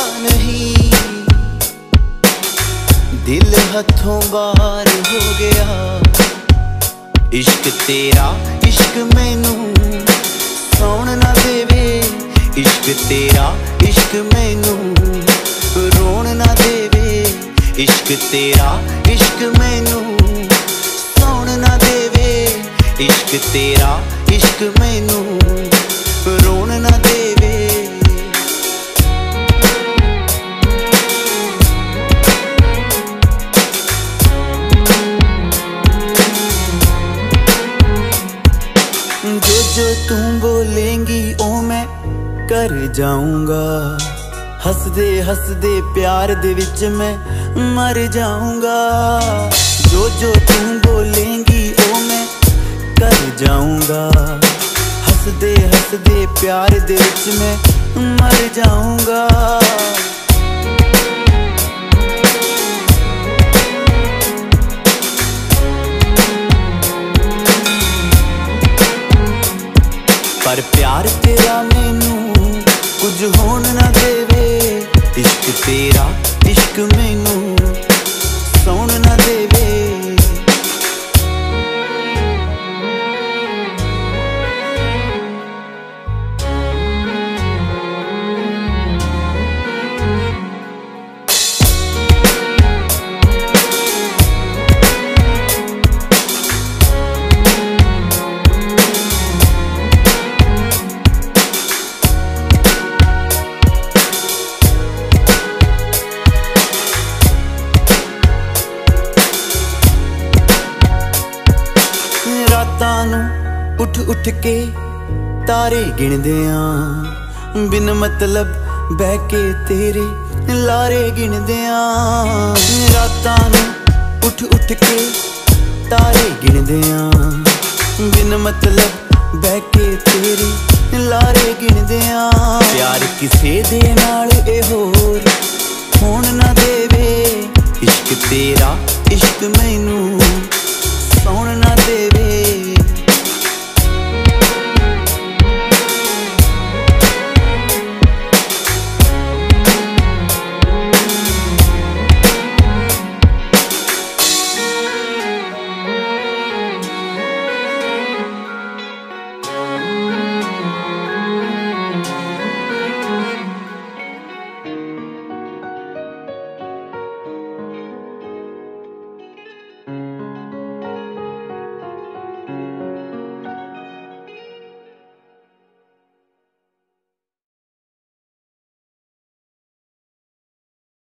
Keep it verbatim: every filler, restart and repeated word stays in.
नहीं, दिल हथों बाहर हो गया। इश्क तेरा इश्क मैनू सौण ना देवे, इश्क तेरा इश्क मैनू रोण ना देवे, इश्क तेरा इश्क मैनू सौण ना देवे, इश्क तेरा इश्क मैनू रोण ना देवे। जो जो तू बोलेंगी ओ मैं कर जाऊंगा, हसदे हसदे प्यार दे विच मैं मर जाऊंगा। जो जो तू बोलेंगी ओ मैं कर जाऊंगा, हसदे हसदे प्यार दे विच मैं मर जाऊंगा। पर प्यार तेरा मैनू कुछ होन ना देवे, इश्क तेरा इश्क मैनू सौण ना देवे। रातां नूं उठ उठ के तारे गिणदे आं, बिन मतलब बह के तेरे लारे गिणदे आं। रातां नूं उठ उठ के तारे गिणदे आं, बिन मतलब बह के तेरे लारे गिणदे आं। प्यार किसे दे नाल ए होर होण ना देवे, इश्क तेरा इश्क मैनू सौण ना देवे।